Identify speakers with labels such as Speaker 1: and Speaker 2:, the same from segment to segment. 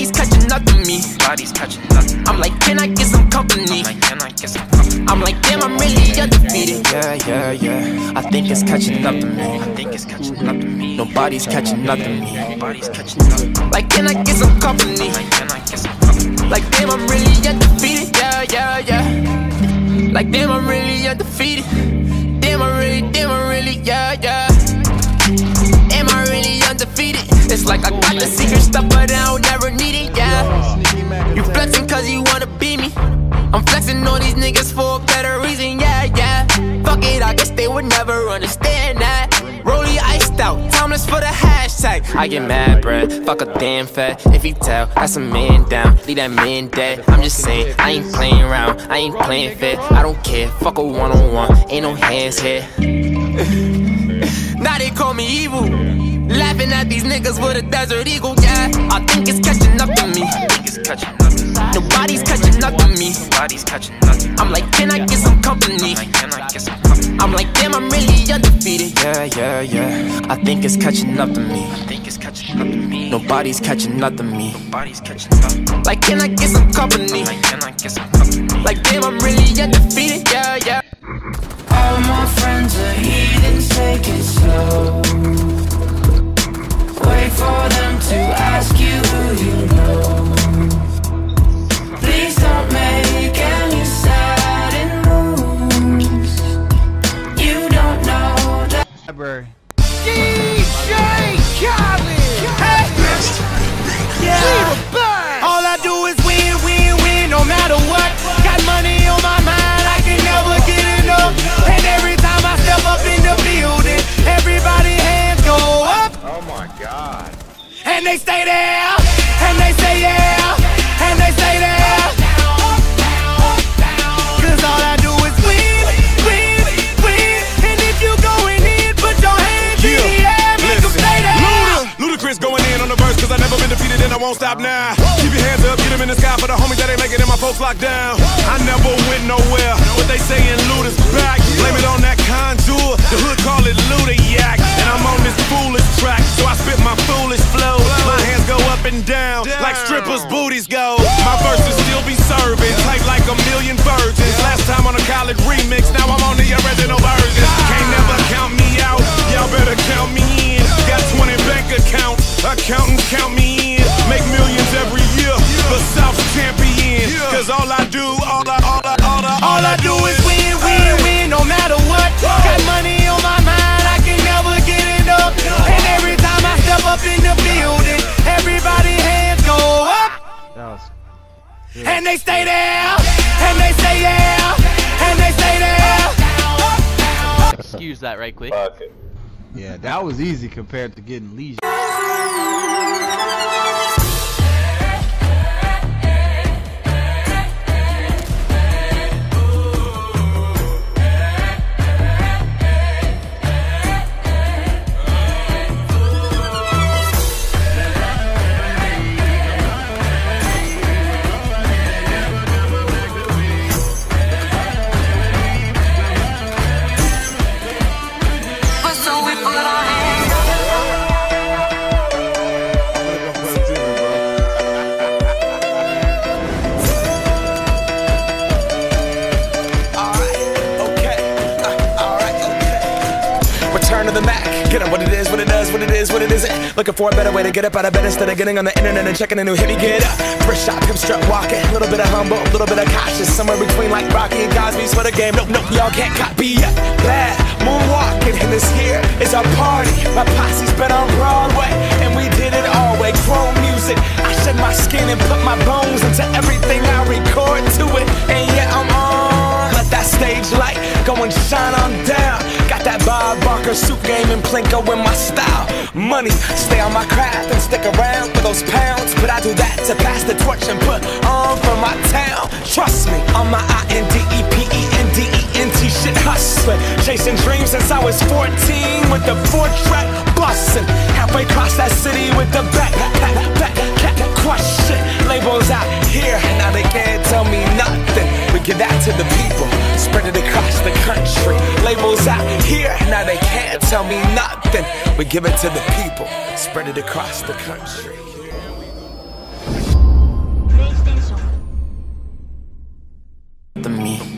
Speaker 1: Nobody's catching up to me. I'm like, can I get some company? I'm like, damn, I'm really undefeated. Yeah. I think it's catching up to me. Nobody's catching up to me. Like, can I get some company? Like, damn, I'm really undefeated. Yeah. Like, damn, I'm really undefeated. Damn, I really, yeah. Am I really undefeated? It's like I got the secret stuff, but I don't never need it, yeah. You flexing cause you wanna be me. I'm flexing on these niggas for a better reason, yeah. Fuck it, I guess they would never understand that. Rollie iced out, timeless for the hashtag. I get mad, bruh, fuck a damn fat. If you tell, that's a man down, leave that man dead. I'm just saying, I ain't playing around, I ain't playing fair. I don't care, fuck a one-on-one, ain't no hands here. Now they call me evil, laughing at these niggas with a desert eagle, yeah. I think it's catching up to me. Nobody's catching up to me. I'm like, can I get some company? I'm like, damn, I'm really undefeated. Yeah. I think it's catching up to me. Nobody's catching up to me. Like, can I get some company? Like, damn, I'm really undefeated. Yeah.
Speaker 2: All my friends are heathens, take it slow. Wait for them to ask you who you know. Please don't make any sudden moves. You don't know that.
Speaker 3: DJ Khaled! Hey! Yeah! All I do is win, no matter what. Got money on my mind, I can never get enough. And every time I step up in the building, everybody hands go up.
Speaker 4: Oh my God.
Speaker 3: And they stay there, and they say yeah, and they stay there. Cause all I do is win. And if you going in, put your hands in the air, make them stay there.
Speaker 4: Ludacris going in on the verse, cause I never been defeated and I won't stop now. Keep your hands up, get them in the sky for the homies that ain't making it and my folks locked down. I never went nowhere, but they saying Luda's back. Blame it on that contour, the hood call it Luda-yak. And I'm on this foolish track, so I spit my foolish flow. My hands go up and down, like strippers' booties go. My verses still be serving, tight like a million virgins. Last time on a college remix, now I'm on the original version. Can't never count me out, y'all better count me in. Got 20 bank accounts, accountants count me in. Make millions every year, the South's champion. Cause all I do is win, no matter what. Got money on my mind, I can never get enough. And every time I step up in the building, everybody hands go up. And they stay there, and they say yeah, and they stay there.
Speaker 5: Excuse that right quick.
Speaker 6: Yeah, that was easy compared to getting leisure.
Speaker 1: Return to the Mac. Get up what it is, what it does, what it is, what it isn't. Looking for a better way to get up out of bed instead of getting on the internet and checking a new hit. Me get up, first shot, hip strut walking. A little bit of humble, a little bit of cautious. Somewhere between like Rocky and Cosby's for the game. Nope, y'all can't copy yet. Bad moonwalking, and this here is our party. My posse's been on Broadway, and we did it all way. Chrome music, I shed my skin and put my bones into everything I record to it. And yeah, I'm on. Let that stage light go and shine on down. Got that Bob Barker suit game and Plinko in my style. Money, stay on my craft and stick around for those pounds. But I do that to pass the torch and put on for my town. Trust me, on my INDEPENDENT shit hustling. Chasing dreams since I was 14 with the 4-track bustin'. Halfway across that city with the back crush shit. Labels out here, now they can't tell me nothing. We give that to the people, spread it across the country. Labels out here, now they can't tell me nothing. We give it to the people, spread it across the country.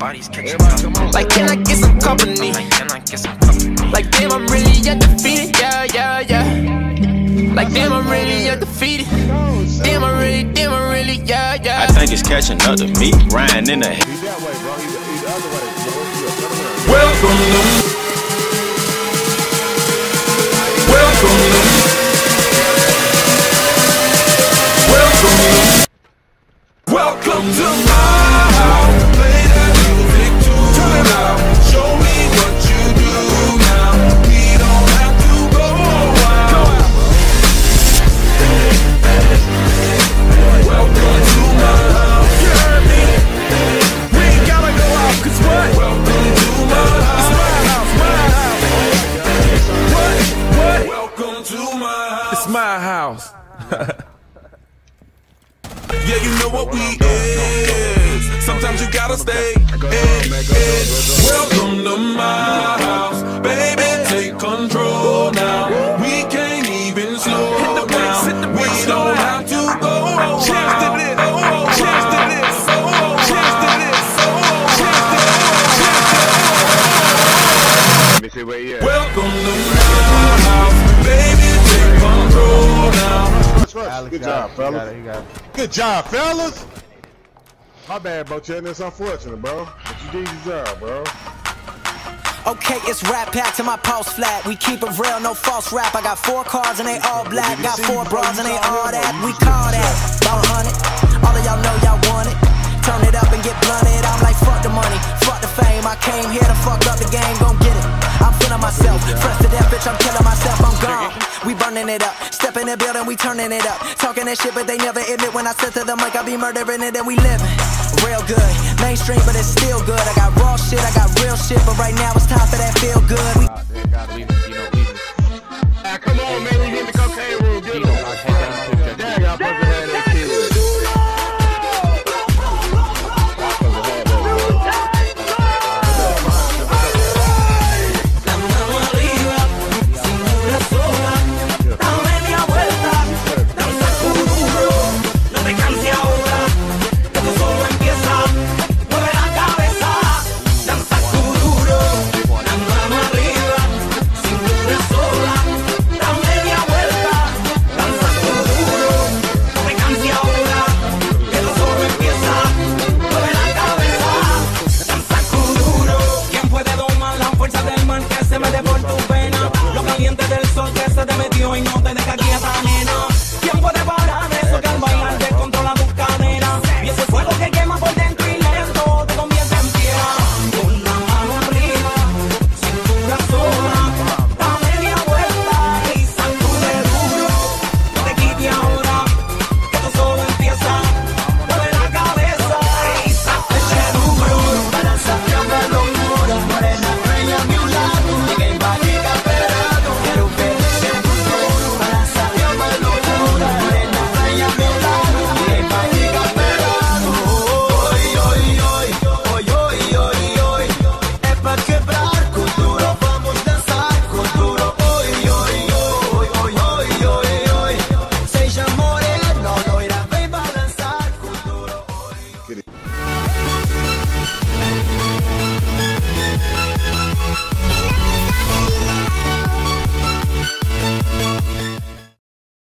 Speaker 1: body's catching up. Like, can I get some company? Like, can I get some company? Like, damn, I'm really undefeated. Yeah, yeah, yeah. Like, damn, I'm really undefeated. Damn, I'm really, yeah, yeah.
Speaker 5: I think it's catching up to me, Ryan in the head.
Speaker 4: He's that way, bro. He's the other way.
Speaker 2: Welcome to Welcome to my house. Play that music too loud. Show me what you do now. We don't have to go out. Welcome to my house. You heard me? We ain't gotta go out, 'cause what? Welcome to my house. It's my house. What? Welcome to my house.
Speaker 3: It's my house.
Speaker 4: Yeah, you know what we is. Sometimes you gotta stay.
Speaker 2: Welcome to my house, baby. Take control now. We can't even slow down. We don't have to go.
Speaker 4: Cheers to this. Cheers to this. Cheers to this. Let me see where you at.
Speaker 2: Welcome to my house, baby. Take control now.
Speaker 4: Good job, fellas. Good job, fellas. My bad, bro, Chetton. It's unfortunate, bro. But you did your job, bro.
Speaker 7: Okay, it's rap pack to my pulse flat. We keep it real, no false rap. I got 4 cars and they all black. Got 4 bras and they all that. We call that about 100. All of y'all know y'all want it. Turn it up and get blunted. I'm like, fuck the money, fuck the fame. I came here to fuck up the game, gon' get it. I'm feeling myself, fresh to death, bitch, I'm killing myself, I'm gone. We burning it up, step in the building, we turning it up. Talking that shit, but they never admit when I said to them like I be murdering it and we living. Real good, mainstream, but it's still good. I got raw shit, I got real shit, but right now it's time for that feel good.
Speaker 6: We